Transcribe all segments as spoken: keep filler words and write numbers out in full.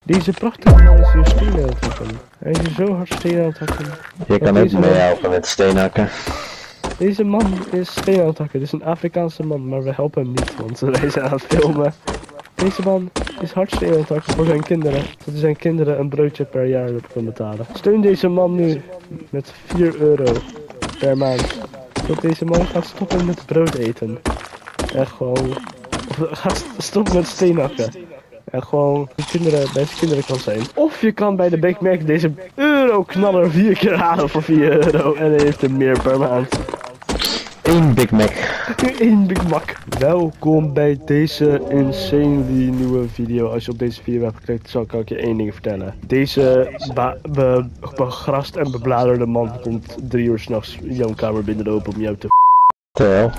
Deze prachtige man is hier stenen aan het hakken. Hij is hier zo hard stenen aan het hakken. Je kan ook meehelpen met steenhakken. Deze man is stenen aan het hakken. Dit is een Afrikaanse man, maar we helpen hem niet, want wij zijn aan het filmen. Deze man is hard stenen aan het hakken voor zijn kinderen, zodat zijn kinderen een broodje per jaar kunnen betalen. Steun deze man nu met vier euro per maand, zodat deze man gaat stoppen met brood eten. En gewoon, of gaat stoppen met steenhakken. En gewoon de kinderen, bij zijn kinderen kan zijn. Of je kan bij de Big Mac deze euro-knaller vier keer halen voor vier euro en hij heeft er meer per maand. Eén Big Mac. Eén Big Mac. Welkom bij deze insanely nieuwe video. Als je op deze video hebt geklikt, zal ik je één ding vertellen. Deze be begrast en bebladerde man komt drie uur s'nachts jouw kamer binnenlopen om jou te Tel.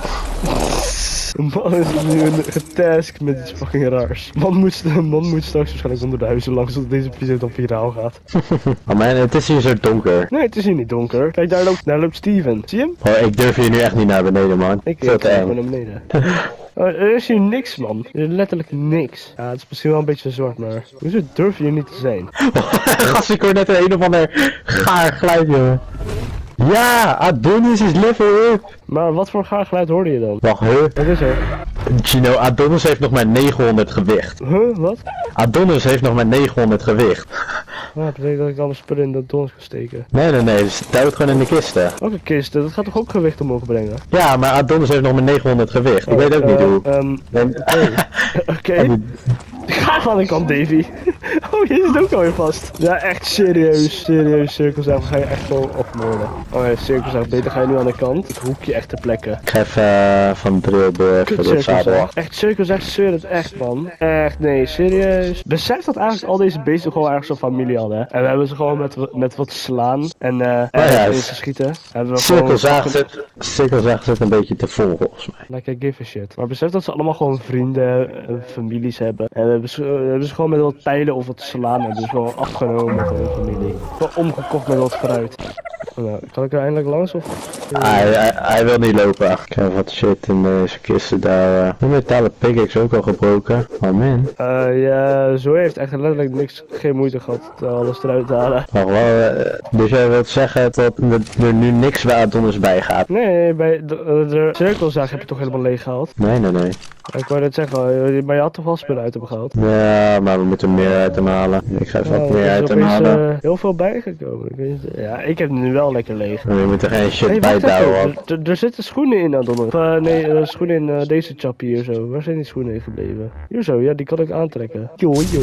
Een man is nu een getask met iets fucking raars. Man moet, man moet straks waarschijnlijk onder de huizen langs, zodat deze video dan viraal gaat. Oh man, het is hier zo donker. Nee, het is hier niet donker. Kijk, daar loopt, daar loopt Steven. Zie je hem? Oh, ik durf hier nu echt niet naar beneden, man. Ik ga gewoon naar beneden. Oh, er is hier niks, man. Er is letterlijk niks. Ja, het is misschien wel een beetje zwart, maar hoezo durf je hier niet te zijn? Gast, ik hoor net een, een of ander gaar geluid, jongen. Ja, Adonis is level up. Maar wat voor gaar geluid hoorde je dan? Wacht, huh? Wat is er? Gino, Adonis heeft nog maar negenhonderd gewicht. Huh? Wat? Adonis heeft nog maar negenhonderd gewicht. Ah, dat betekent dat ik alle spullen in de dons kan steken. Nee, nee, nee, dus duwt gewoon in de kisten. Ook een kist, dat gaat toch ook gewicht omhoog brengen? Ja, maar Adonis heeft nog maar negenhonderd gewicht. Ik oh, weet ook uh, niet hoe. Um, En... Oké. Ga van de kant, Davy. Oh, je zit ook alweer vast. Ja, echt serieus, serieus, cirkelzaag ga je echt gewoon opmoorden. Oh ja, cirkelzaag, beter ga je nu aan de kant. Het hoekje echt te plekken. Ik ga even uh, van Drillburg voor dit zadel. Echt cirkelzaag, zeur het echt, man. Echt, nee, serieus. Besef dat eigenlijk al deze beesten gewoon ergens een familie hadden, hè? En we hebben ze gewoon met, met wat slaan en eh uh, oh, ja, in ze schieten. Cirkelzaag zit, cirkelzaag zit een beetje te vol, volgens mij. Like I give a shit. Maar besef dat ze allemaal gewoon vrienden en families hebben. En we hebben ze, we hebben ze gewoon met wat pijlen of wat slaan hebben ze gewoon afgenomen met hun familie. Gewoon omgekocht met wat fruit. Nou, kan ik er eindelijk langs of? Hij, hij, hij wil niet lopen. Ik heb wat shit in deze kisten daar. Uh, de metalen pickaxe ook al gebroken. Oh man. Uh, ja, zo heeft echt letterlijk niks, geen moeite gehad alles eruit te halen. Wacht wel, uh, dus jij wilt zeggen dat er nu niks bij Adonis bij gaat? Nee, bij de, de cirkelzaag heb je toch helemaal leeg gehaald? Nee, nee, nee. Ik wou net zeggen, maar je had toch wel spullen uit hem gehaald? Ja, maar we moeten meer uit hem halen. Ik ga even ja, wat meer uit hem halen. Er is uh, heel veel bijgekomen. Ik weet niet, ja, ik heb nu wel lekker leeg. We moeten geen shit hey, bijbouwen. Er, er zitten schoenen in, Adonis. Uh, nee, uh, schoenen in uh, deze chappie hier zo. Waar zijn die schoenen in gebleven? Hier zo, ja, die kan ik aantrekken. Yo, yo.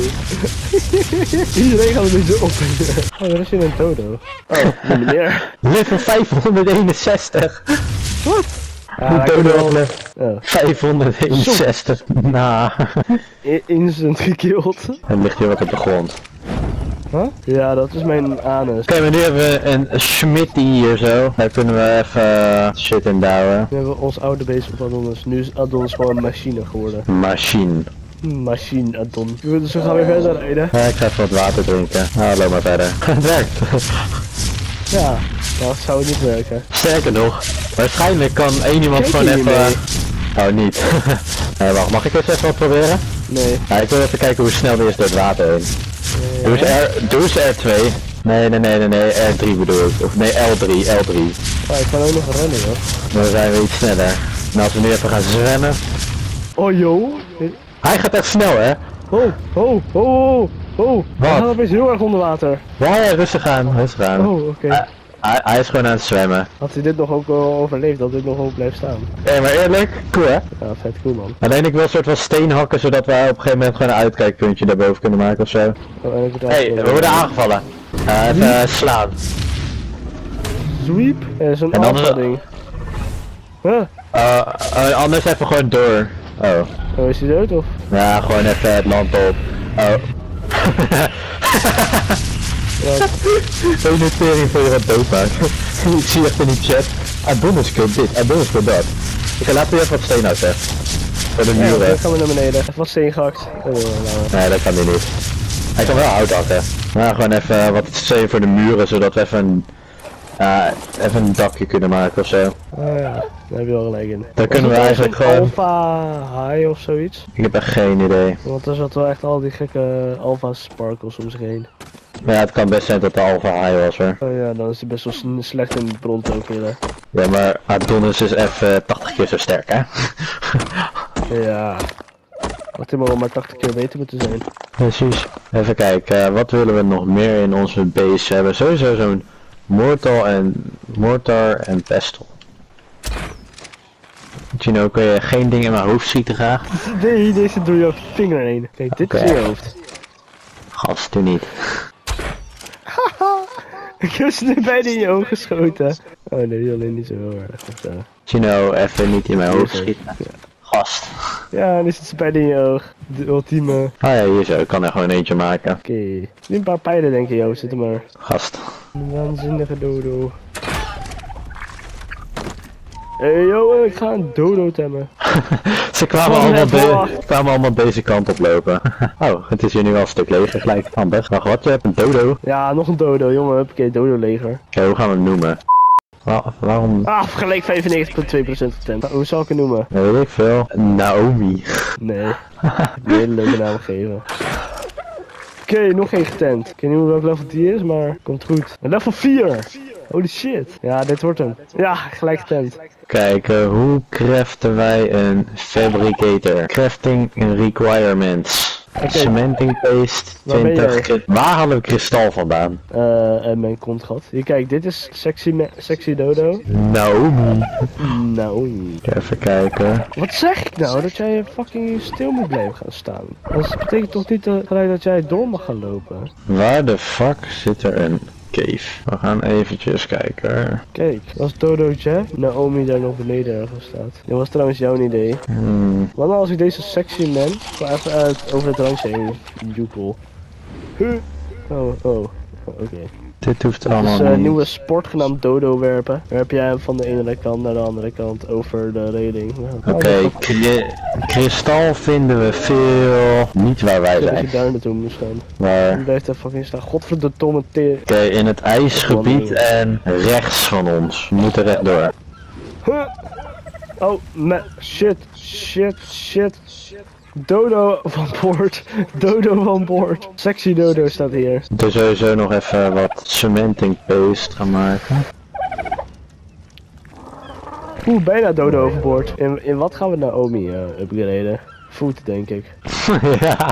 Iedereen gaat een beetje op. Oh, daar is hier een dodo. Oh, niet meer. Level vijfhonderdeenenzestig. Wat? Ah, dodo oh. vijfhonderdeenenzestig. Nah. Instant gekilld. En ligt hier wat op de grond. Huh? Ja, dat is mijn anus. Oké, okay, maar nu hebben we een Schmitty hier zo. Daar kunnen we even uh, shit in douwen. Nu hebben we ons oude beest op Adonis. Nu is Adonis gewoon een machine geworden. Machine. Machine Adon. Dus we gaan weer verder rijden. Ja, ik ga even wat water drinken. Nou, loop maar verder. Het werkt. Ja, dat zou niet werken. Sterker nog, waarschijnlijk kan één iemand Kijk gewoon even... Mee. Oh, niet. Nee, wacht, mag ik eens even wat proberen? Nee. Ja, ik wil even kijken hoe snel die is door het water heen. Nee. Doe, eens R, doe eens R twee. Nee, nee, nee, nee, nee, R drie bedoel ik. Of nee, L drie, L drie. Oh, ik kan ook nog rennen, hoor. Dan zijn we iets sneller. En als we nu even gaan zwemmen... Oh, joh. Hij gaat echt snel, hè? Oh, oh, oh, oh, oh. Hij gaat opeens heel erg onder water. Ja, ja, rustig aan, rustig aan. Oh, oké. Okay. Hij, hij is gewoon aan het zwemmen. Had hij dit nog ook uh, overleefd, dat dit nog ook blijft staan. Hé, hey, maar eerlijk, cool hè? Ja, vet cool man. Alleen ik wil een soort van steen hakken, zodat wij op een gegeven moment gewoon een uitkijkpuntje daarboven kunnen maken ofzo. Oh, Hé, hey, we worden aangevallen. Uh, even uh, slaan. Sweep? Ja, zo'n alpha ding. Huh? Uh, uh, anders even gewoon door. Oh. Oh, is hij dood of? Ja, gewoon even het land op. Oh. Zo'n notering voor je wat dood maakt. Ik zie echt in die chat. Adonis kill dit, Adonis kill dat. Oké, laten we even wat steen uit zeggen. Voor de muren. Ja, dan gaan we naar beneden. Even wat steen gehakt. Oh, nee, dat kan hij niet. Hij kan wel hout hakken. Maar gewoon even wat steen voor de muren, zodat we even een Ja, even een dakje kunnen maken of zo. Oh ja, daar heb je wel gelijk in. Daar kunnen we eigenlijk gewoon... Alpha High of zoiets? Ik heb echt geen idee. Want er zat wel echt al die gekke Alpha Sparkles om zich heen. Maar ja, het kan best zijn dat de Alpha High was hoor. Oh ja, dan is hij best wel sn- slecht in het brontoogillen. Ja, maar Adonis is even tachtig keer zo sterk hè? Ja. Had hij maar wel maar tachtig keer beter moeten zijn. Precies. Even kijken, uh, wat willen we nog meer in onze base? We hebben sowieso zo'n mortar en mortar en pestle. Gino, kun je geen ding in mijn hoofd schieten graag? Nee, deze door je vinger heen. Kijk, dit Oké. is je hoofd. Gast, doe niet. Ik heb ze nu bijna in je ogen geschoten. Oh nee, die alleen niet zo heel erg. Wacht, uh. Gino, even niet in mijn hoofd Hier zo. schieten. Gast. Ja, dan zit ze bijna in je oog. De ultieme. Oké, Ah ja, hier zo, ik kan er gewoon eentje maken. nu een paar pijlen denk ik, joh. Zit er maar. Gast. Een waanzinnige dodo. Hé hey, joh, ik ga een dodo temmen. Ze kwamen Oh, allemaal, net de wacht. kwamen allemaal deze kant op lopen. Oh, het is hier nu al een stuk leger gelijk. Handig. Wacht, wat? Je hebt een dodo? Oké, Ja, nog een dodo, jongen. Huppakee, dodo leger. hoe gaan we hem noemen? Wa waarom? Ah, gelijk vijfennegentig komma twee procent attent. Hoe zal ik het noemen? Weet ik veel. Naomi. Nee. Ik heb een hele leuke naam geven. Oké, nog geen getent. Ik weet niet welk level die is, maar komt goed. Level vier! Holy shit. Ja, dit wordt hem. Ja, gelijk getent. Kijken, hoe craften wij een fabricator? Crafting requirements. Oké. Cementing paste, Waar ben twintig. jij? kri- Waar hadden we kristal vandaan? Eh, en mijn kontgat. Hier, kijk, dit is sexy, me- sexy dodo. Naomi. Nou. Even kijken. Wat zeg ik nou? Dat jij fucking stil moet blijven gaan staan. Dat betekent toch niet uh, gelijk dat jij door mag gaan lopen? Waar de fuck zit er een cave? We gaan eventjes kijken. Kijk, dat is Dodo Jeff. Naomi daar nog beneden ergens staat. Dat was trouwens jouw idee. Hmm. Wat nou als ik deze sexy man gewoon even uit over het randje heen joekel? Huh? Oh, oh. Oké. Dit hoeft Het is allemaal een niet. nieuwe sport genaamd dodo werpen. Werp jij hem van de ene kant naar de andere kant over de reling. Oké, okay, kristal vinden we veel niet waar wij Ik denk dat zijn. je daar naartoe moest gaan. Maar Dan blijft er fucking staan. Godverdomme teer. oké, in het ijsgebied en rechts van ons. We moeten rechtdoor. Huh? Oh, me shit, shit, shit. Dodo van boord. Dodo van boord. Sexy dodo staat hier. We moeten sowieso nog even wat cementing paste gaan maken. Oeh, bijna dodo overboord. In, in wat gaan we Naomi uh, upgraden? Food, denk ik. Ja.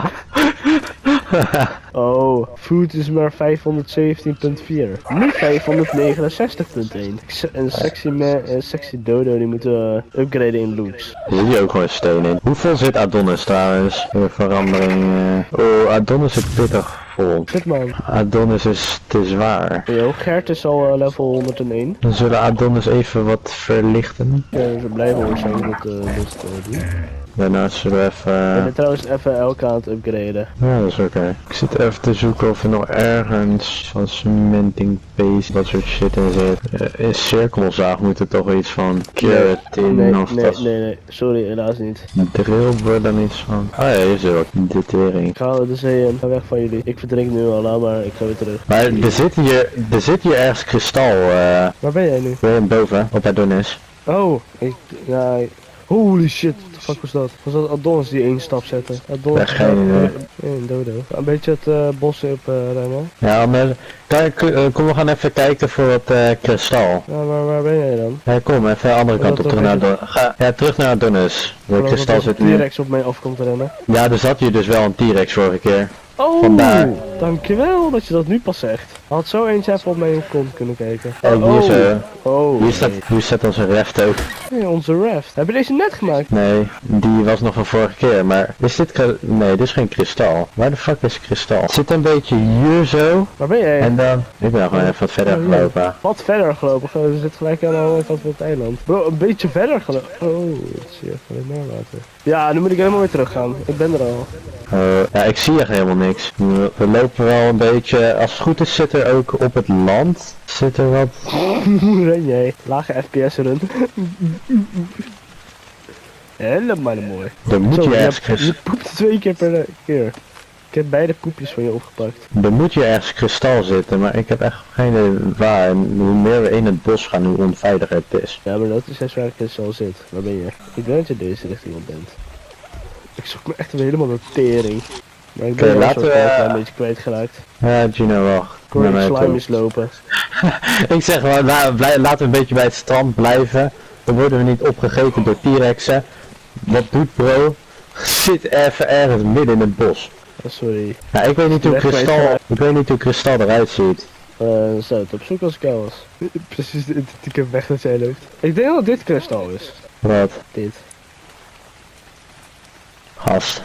Oh, food is maar vijfhonderdzeventien punt vier. Nu vijfhonderdnegenenzestig punt één. En sexy, man, en sexy dodo die moeten we upgraden in loops. Er zit hier ook gewoon steen in. Hoeveel zit Adonis trouwens? De verandering. Uh... Oh, Adonis zit pittig vol. Shit man. Adonis is te zwaar. Yo, Gert is al uh, level honderdéén. Dan zullen Adonis even wat verlichten. Ja, ze blijven waarschijnlijk dat uh, best uh, doen. Daarna zullen we even... Ik ben trouwens even elke aan het upgraden. Ja, dat is oké. Okay. Ik zit even te zoeken of er nog ergens van cementing paste, dat soort shit in zit. Uh, in cirkelzaag moet er toch iets van keratin nee, of nee, dat. nee, nee, sorry, helaas niet. Drill wordt dan iets van. Ah ja, hier is er ook. Ditering. Ik ga de zee in, ga weg van jullie. Ik verdrink nu al, laat maar, ik ga weer terug. Maar er zit hier, er zit hier ergens kristal. Uh, Waar ben jij nu? weer boven, op Adonis. Oh, ik, ja, ik- holy shit, what the fuck was dat? Was dat Adonis die één stap zette? Adonis, Ja, geen idee. Nee, een dodo. Een beetje het uh, bos op uh, rennen. Ja, anders. Kijk, uh, kom, we gaan even kijken voor wat uh, kristal. Ja, waar, waar ben jij dan? Ja, kom, even de andere Is kant dat op, terug toch naar Adonis. Ga, ja, terug naar Adonis. De Geloof kristal dat zit een nu. T-Rex op mij af komt rennen. Ja, er zat hier dus wel een T-Rex vorige keer. Oh, Vandaar. dankjewel dat je dat nu pas zegt. Had zo eentje even op mijn kont kunnen kijken. Kijk, hier, is, uh, oh, hier, staat, hier staat onze raft ook. nee, onze raft. Heb je deze net gemaakt? Nee, die was nog van vorige keer, maar is dit... kri- Nee, dit is geen kristal. Waar de fuck is kristal? Het zit een beetje hier zo. Waar ben jij? En dan... Ik ben gewoon even wat verder Oh, ja. gelopen. Wat verder gelopen? We zitten gelijk aan de andere kant van het eiland. Bro, een beetje verder gelopen. Oh, dat zie je even meer later. Ja, nu moet ik helemaal weer terug gaan. Ik ben er al. Uh, ja, ik zie echt helemaal niks. We, we lopen wel een beetje... Als het goed is zit er ook op het land... Zit er wat... Hoe ren jij? Lage F P S run. Helemaal mooi. Er moet Zo, hier je, ergens hebt- je kristal... poept twee keer per keer. Ik heb beide koepjes van je opgepakt. Er moet hier ergens kristal zitten, maar ik heb echt geen idee waar. En hoe meer we in het bos gaan, hoe onveiliger het is. Ja, maar dat is juist waar kristal zit. Waar ben je? Ik denk dat je deze richting op bent. Ik zoek me echt weer helemaal door tering. Maar ik ben Oké, wel laten zo we- een klein beetje kwijtgeraakt. Ja, Gino, wacht. Ik hoor Naar die mij slime toe. is lopen. Ik zeg maar, la- blij- laten we een beetje bij het strand blijven. Dan worden we niet opgegeten door T-Rexen. Wat doet bro? Zit even ergens midden in het bos. Oh, sorry. Nou, ik weet niet hoe Weg kristal, kwijtgeraakt. ik weet niet hoe kristal eruit ziet. Uh, zou het op zoek als ik jou was. Precies de identieke weg dat jij loopt. Ik denk dat dit kristal is. Wat? Dit. Gast.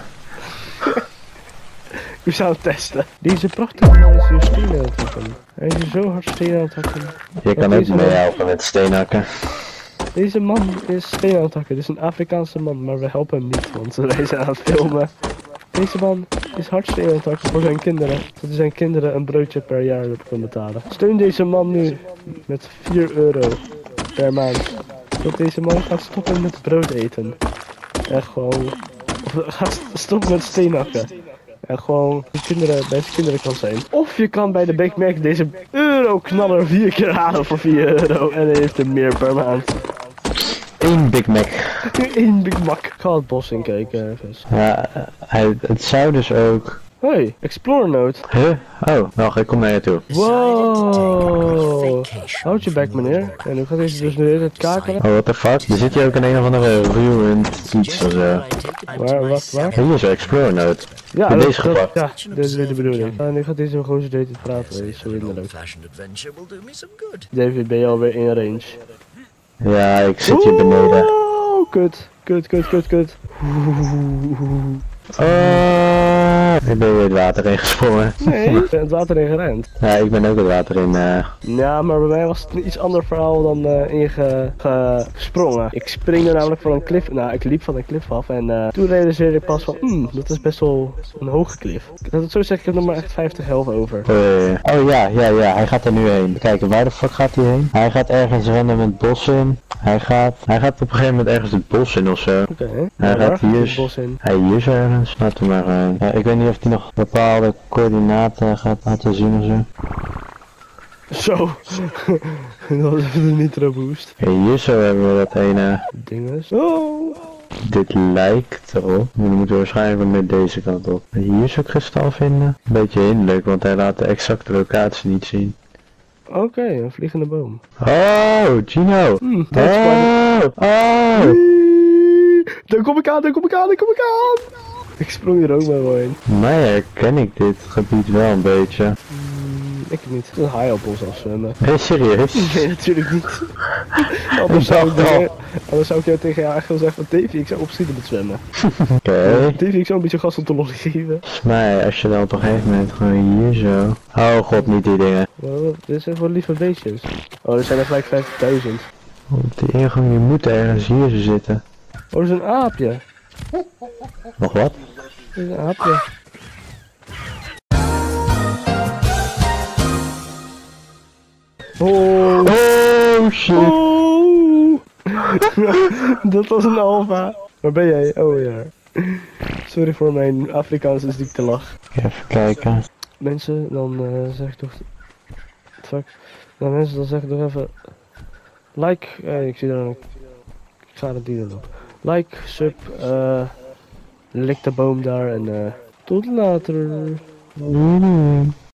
Ik zou het testen. Deze prachtige man is hier stenen aan het hakken. Hij is hier zo hard stenen aan het hakken. Je kan ook meehelpen met steenhakken. Deze man is stenen aan het hakken. Dit is een Afrikaanse man, maar we helpen hem niet, want wij zijn aan het filmen. Deze man is hard stenen aan het hakken voor zijn kinderen. Zodat zijn kinderen een broodje per jaar kunnen betalen. Steun deze man nu met vier euro per maand. Zodat deze man gaat stoppen met brood eten. En gewoon... Of gaat st- stoppen met steenhakken. En gewoon de kinderen, bij zijn kinderen kan zijn. Of je kan bij de Big Mac deze euro-knaller vier keer halen voor vier euro. En hij heeft er meer per maand. Eén Big Mac. Eén Big Mac. Ik ga het bos in kijken even. Ja, hij, het zou dus ook... Hoi, Explore Note. Huh? Oh, wacht, ik kom naar je toe. Wow. Houd je bek meneer. En nu gaat deze dus nu de hele tijd kakelen. Oh, what the fuck? Er zit hier ook in een of andere ruined iets of zo. Waar, wat, waar? Hier is een Explore Note. Ja, Heb dat, deze dat, gepakt? ja, dit is weer de bedoeling. En nu gaat deze gewoon zo de hele tijd praten. Dat is zo inderdaad. David, ben je alweer in range? Ja, ik zit hier beneden. Oeh, kut. Kut, kut, kut, kut. Oh, ik ben weer het water in gesprongen. Nee, ik ben het water in gerend. Ja, ik ben ook het water in. eh Ja, maar bij mij was het een iets ander verhaal dan uh, ingesprongen. Ik springde namelijk van een klif, nou ik liep van een klif af en uh, toen realiseerde ik pas van, hmm, dat is best wel een hoge klif. Dat het zo zeg, ik heb nog maar echt vijftig health over. Oh, oh ja, ja, ja, hij gaat er nu heen. Kijk, waar de fuck gaat hij heen? Hij gaat ergens random het bos in. Hij gaat, hij gaat op een gegeven moment ergens het bos in ofzo. Oké, okay, Hij waar gaat hier, het bos in? hij hier is ergens. Laten we maar gaan. Ja, ik weet niet of hij nog bepaalde coördinaten gaat laten zien ofzo. Zo, dat was even de nitro boost. Hey, hier zo hebben we dat ene. Dinges. Oh. Dit lijkt erop. Dan moeten we waarschijnlijk wel meer deze kant op. Hier zou ik kristal vinden. Een beetje hinderlijk, want hij laat de exacte locatie niet zien. Oké, okay, een vliegende boom. Oh, Gino! Hmm, dat is Oh! Oh! Daar kom ik aan, daar kom ik aan, daar kom ik aan! Ik sprong hier ook maar wel heen. Mij herken ik dit gebied wel een beetje. Mm, ik niet. Het is een haai op ons afzwemmen. Hé, hey, serieus? Nee, natuurlijk niet. Anders zou ik, dingen, anders zou ik jou tegen jou echt wel zeggen van Davy, ik zou opschieten met zwemmen. Oké. Okay. Davy, ik zou een beetje gas om te lolly geven. Volgens mij, als je dan op een gegeven moment gewoon hier zo... Oh god, niet die dingen. Wow, dit zijn gewoon lieve beestjes. Oh, er zijn er gelijk vijftigduizend. Op die ingang, je moet ergens hier zo zitten. Oh, er is een aapje. Nog wat? Er is een aapje. Oh, oh shit. Oh. Dat was een alfa. Waar ben jij? Oh ja. Sorry voor mijn Afrikaanse ziektelach. Even kijken. Mensen, dan uh, zeg ik toch... Fuck. Nou mensen, dan zeg ik toch even... Like, eh, ik zie daar een... Ik ga het dieren op. Like, sub, eh... lik de boom daar en eh... tot later. Mm.